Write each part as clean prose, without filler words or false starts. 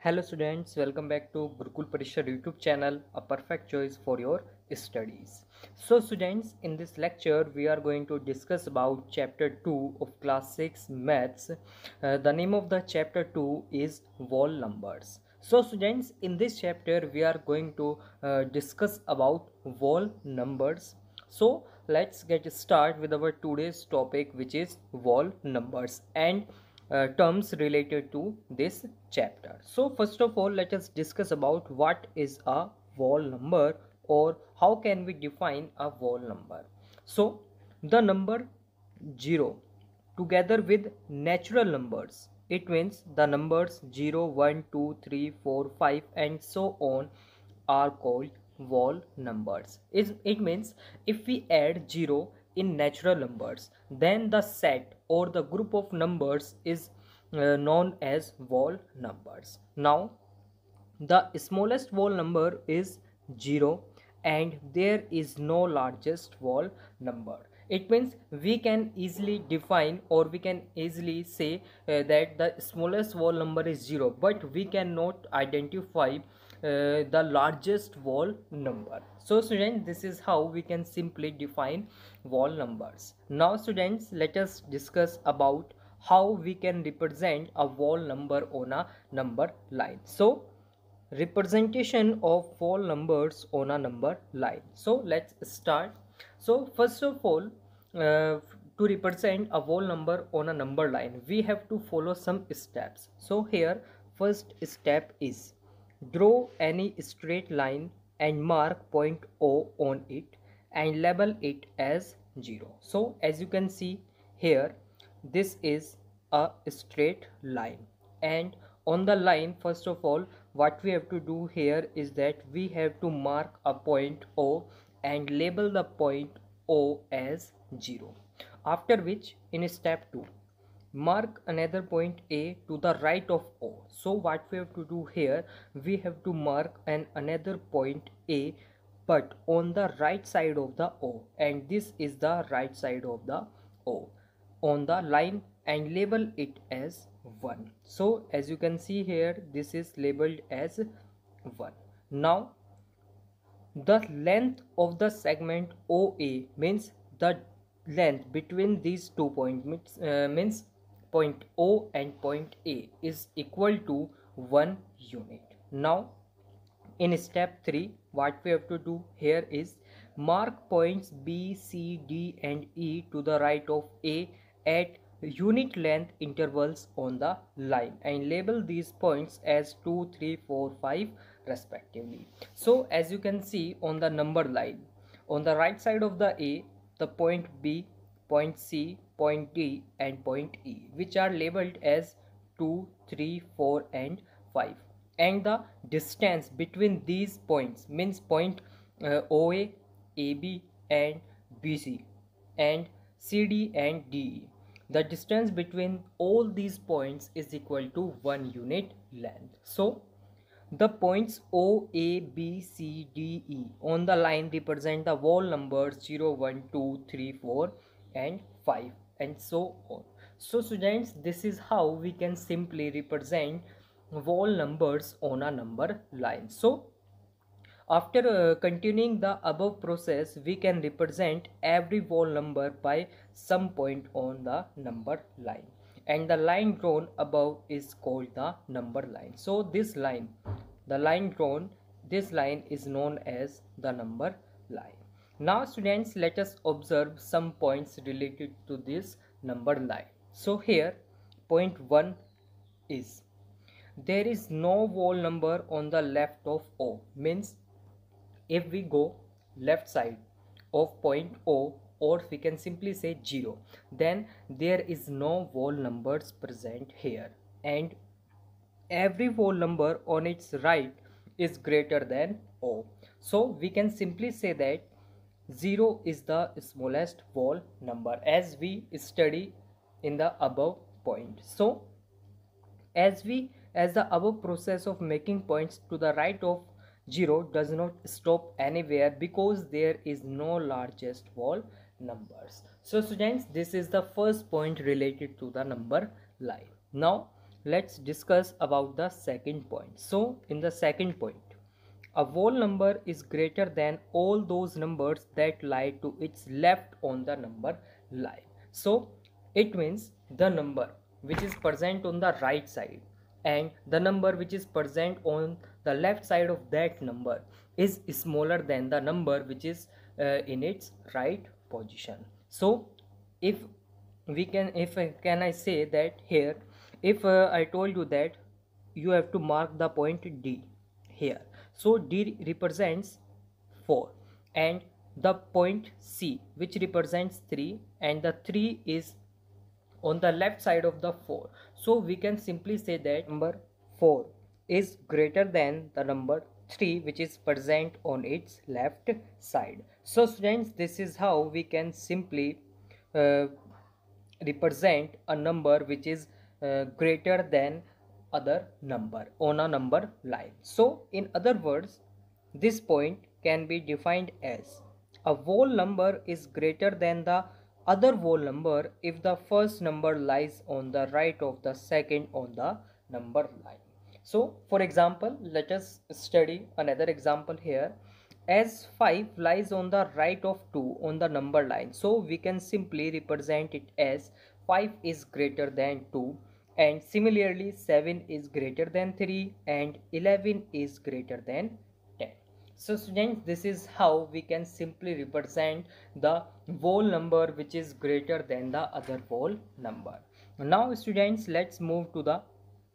Hello students, welcome back to Gurukul Parishad YouTube channel, a perfect choice for your studies. So students, in this lecture we are going to discuss about chapter 2 of class 6 maths. The name of the chapter 2 is whole numbers. So students, in this chapter we are going to discuss about whole numbers. So let's get started with our today's topic, which is whole numbers and terms related to this chapter. So first of all, let us discuss about what is a whole number or how can we define a whole number. So the number 0 together with natural numbers, it means the numbers 0, 1, 2, 3, 4, 5 and so on are called whole numbers. It means if we add 0 in natural numbers, then the set or the group of numbers is known as whole numbers. Now the smallest whole number is 0 and there is no largest whole number. It means we can easily define or we can easily say that the smallest whole number is 0, but we cannot identify the largest whole number. So students, this is how we can simply define whole numbers. Now students, let us discuss about how we can represent a whole number on a number line. So representation of whole numbers on a number line. So let's start. So first of all, to represent a whole number on a number line, we have to follow some steps. So here first step is draw any straight line and mark point O on it and label it as 0. So as you can see here, this is a straight line, and on the line, first of all, what we have to do here is that we have to mark a point O and label the point O as 0. After which, in step 2, mark another point A to the right of O. So what we have to do here, we have to mark another point A but on the right side of the O, and this is the right side of the O on the line, and label it as 1. So as you can see here, this is labeled as 1. Now the length of the segment OA means the length between these 2 points means point O and point A is equal to 1 unit. Now in step 3, what we have to do here is mark points B, C, D and E to the right of A at unit length intervals on the line and label these points as 2, 3, 4, 5 respectively. So as you can see on the number line, on the right side of the A, the point B, point C, point D and point E, which are labeled as 2, 3, 4 and 5, and the distance between these points means point OA, AB and BC and CD and DE. The distance between all these points is equal to 1 unit length. So the points O, A, B, C, D, E on the line represent the whole numbers 0, 1, 2, 3, 4 and 5 and so on. So students, this is how we can simply represent whole numbers on a number line. So after continuing the above process, we can represent every whole number by some point on the number line, and the line drawn above is called the number line. So this line, the line drawn, this line is known as the number line. Now students, let us observe some points related to this number line. So here point 1 is there is no whole number on the left of O, means if we go left side of point O, or we can simply say 0, then there is no whole numbers present here, and every whole number on its right is greater than O. So we can simply say that 0 is the smallest whole number as we study in the above point. So as the above process of making points to the right of 0 does not stop anywhere because there is no largest whole numbers. So students, this is the first point related to the number line. Now let's discuss about the second point. So in the second point, a whole number is greater than all those numbers that lie to its left on the number line. So it means the number which is present on the right side and the number which is present on the left side of that number is smaller than the number which is in its right position. So if we can, if can I say that here, if I told you that you have to mark the point D here, so D represents 4 and the point C which represents 3, and the 3 is on the left side of the 4. So we can simply say that number 4 is greater than the number 3 which is present on its left side. So students, this is how we can simply uh, represent a number which is greater than other number on a number line. So in other words, this point can be defined as a whole number is greater than the other whole number if the first number lies on the right of the second on the number line. So for example, let us study another example here. As 5 lies on the right of 2 on the number line, so we can simply represent it as 5 is greater than 2, and similarly 7 is greater than 3 and 11 is greater than 10. So students, this is how we can simply represent the whole number which is greater than the other whole number. Now students, let's move to the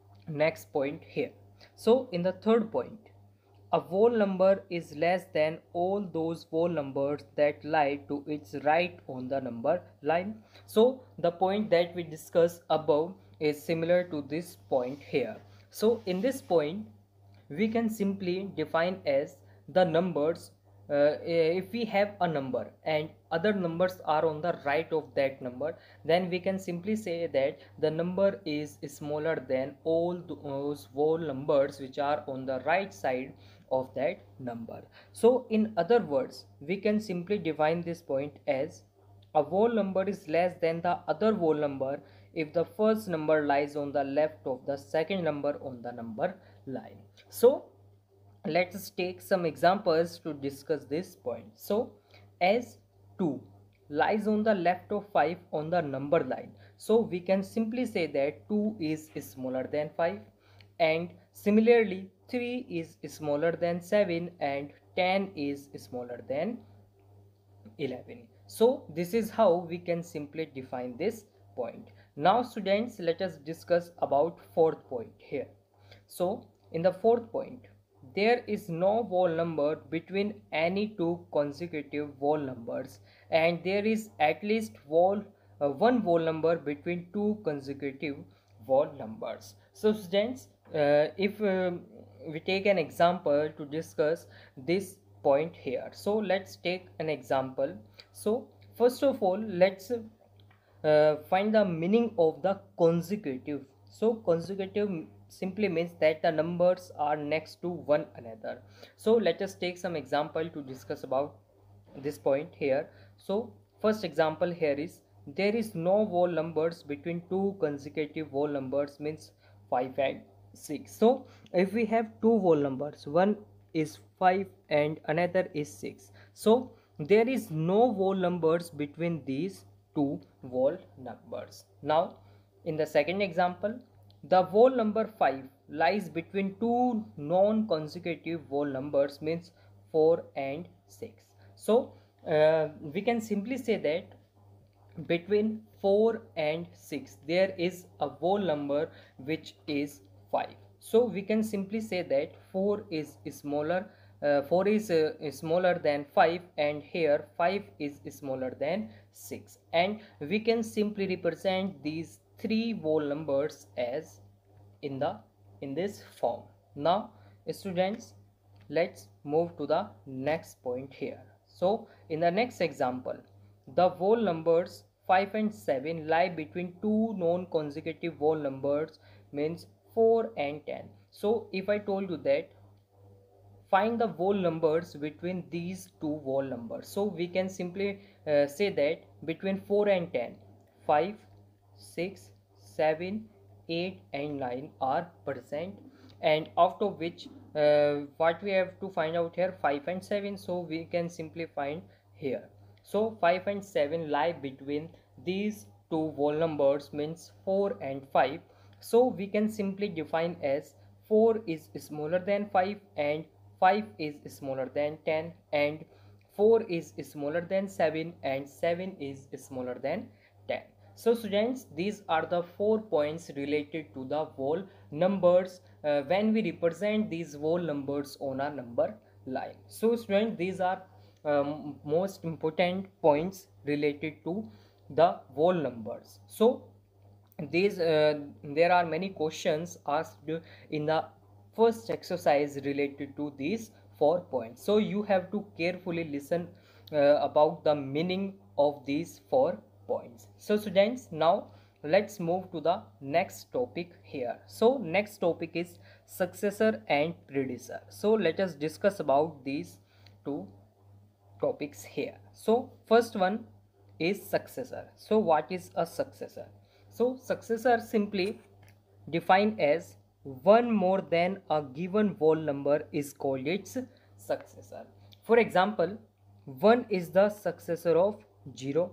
next point here. So in the third point, a whole number is less than all those whole numbers that lie to its right on the number line. So the point that we discussed above is similar to this point here. So in this point, we can simply define as the numbers, if we have a number and other numbers are on the right of that number, then we can simply say that the number is smaller than all those whole numbers which are on the right side of that number. So in other words, we can simply define this point as a whole number is less than the other whole number if the first number lies on the left of the second number on the number line. So let's take some examples to discuss this point. So as 2 lies on the left of 5 on the number line, so we can simply say that 2 is smaller than 5, and similarly 3 is smaller than 7 and 10 is smaller than 11. So this is how we can simply define this point. Now students, let us discuss about fourth point here. So in the fourth point, there is no whole number between any two consecutive whole numbers, and there is at least one whole number between two consecutive whole numbers. So students, if we take an example to discuss this point here, so let's take an example. So first of all, let's find the meaning of the consecutive. So consecutive simply means that the numbers are next to one another. So let us take some example to discuss about this point here. So first example here is, there is no whole numbers between two consecutive whole numbers means 5 and 6. So if we have two whole numbers, one is 5 and another is 6, so there is no whole numbers between these two whole numbers. Now in the second example, the whole number 5 lies between two non-consecutive whole numbers means 4 and 6. So we can simply say that between 4 and 6 there is a whole number which is 5. So we can simply say that 4 is smaller, 4 is smaller than 5, and here 5 is smaller than 6, and we can simply represent these three whole numbers as in this form. Now students, let's move to the next point here. So in the next example, the whole numbers 5 and 7 lie between two non-consecutive whole numbers means 4 and 10. So if I told you that find the whole numbers between these two whole numbers, so we can simply say that between 4 and 10, 5, 6, 7, 8 and 9 are present, and out of which what we have to find out here, 5 and 7. So we can simply find here. So 5 and 7 lie between these two whole numbers, means 4 and 5. So we can simply define as 4 is smaller than 5 and 5 is smaller than 10, and 4 is smaller than 7 and 7 is smaller than 10. So students, these are the 4 points related to the whole numbers when we represent these whole numbers on a number line. So students, these are most important points related to the whole numbers. So these there are many questions asked in the first exercise related to these 4 points. So you have to carefully listen about the meaning of these 4 points. So students, now let's move to the next topic here. So next topic is successor and predecessor. So let us discuss about these two topics here. So first one is successor. So what is a successor? So successor simply defined as one more than a given whole number is called its successor. For example, 1 is the successor of 0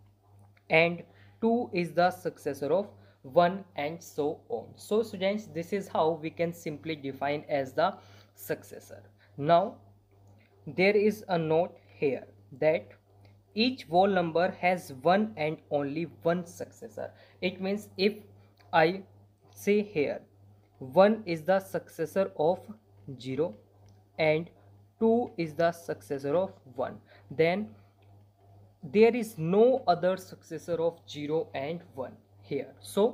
and 2 is the successor of 1 and so on. So students, this is how we can simply define as the successor. Now there is a note here that each whole number has one and only one successor. It means if I say here 1 is the successor of 0 and 2 is the successor of 1, then there is no other successor of 0 and 1 here. So,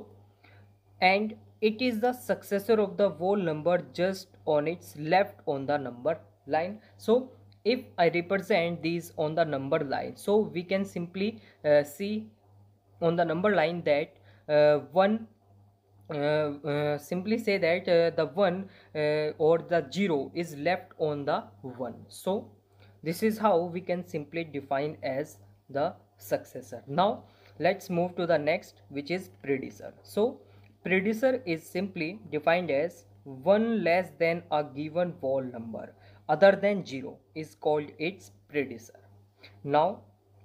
and it is the successor of the whole number just on its left on the number line. So if I represent these on the number line, so we can simply see on the number line that simply say that the 1 or the 0 is left on the 1. So this is how we can simply define as the successor. Now let's move to the next, which is predecessor. So predecessor is simply defined as one less than a given whole number other than 0 is called its predecessor. Now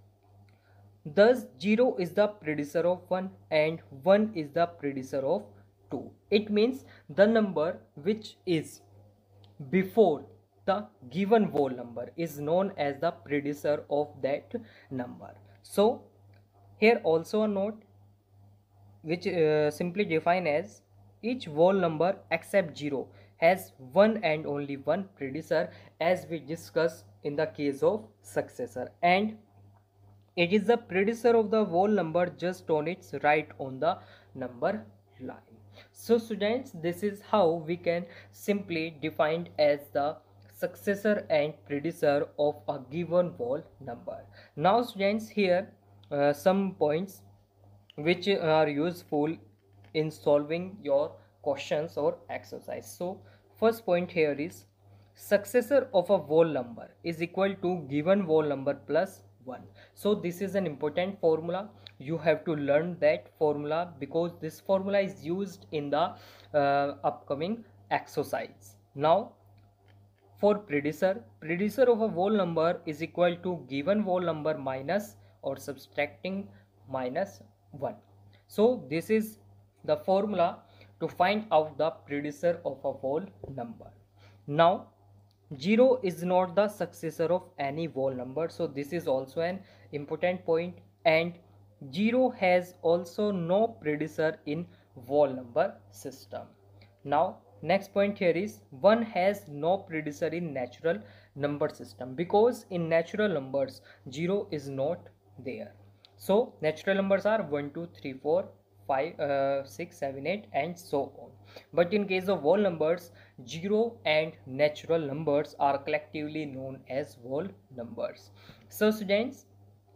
thus 0 is the predecessor of 1 and 1 is the predecessor of 2. It means the number which is before the given whole number is known as the predecessor of that number. So here also a note which simply define as each whole number except 0 has one and only one predecessor, as we discussed in the case of successor, and it is the predecessor of the whole number just on its right on the number line. So students, this is how we can simply define as the successor and predecessor of a given whole number. Now students, here some points which are useful in solving your questions or exercise. So first point here is successor of a whole number is equal to given whole number plus 1. So this is an important formula. You have to learn that formula because this formula is used in the upcoming exercise. Now for predecessor of a whole number is equal to given whole number minus or subtracting minus 1. So this is the formula to find out the predecessor of a whole number. Now 0 is not the successor of any whole number, so this is also an important point, and 0 has also no predecessor in whole number system. Now next point here is 1 has no predecessor in natural number system, because in natural numbers 0 is not there. So natural numbers are 1 2 3 4 5 6 7 8 and so on, but in case of whole numbers 0 and natural numbers are collectively known as whole numbers. So students,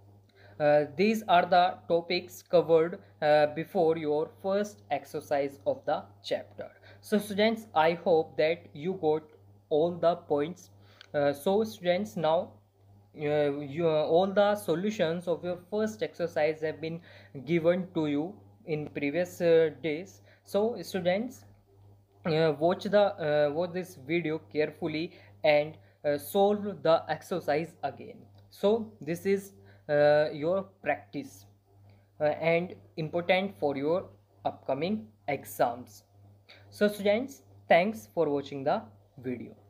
these are the topics covered before your first exercise of the chapter. So students, I hope that you got all the points. So students, now all the solutions of your first exercise have been given to you in previous days. So students, watch this video carefully and solve the exercise again. So this is your practice and important for your upcoming exams. So students, thanks for watching the video.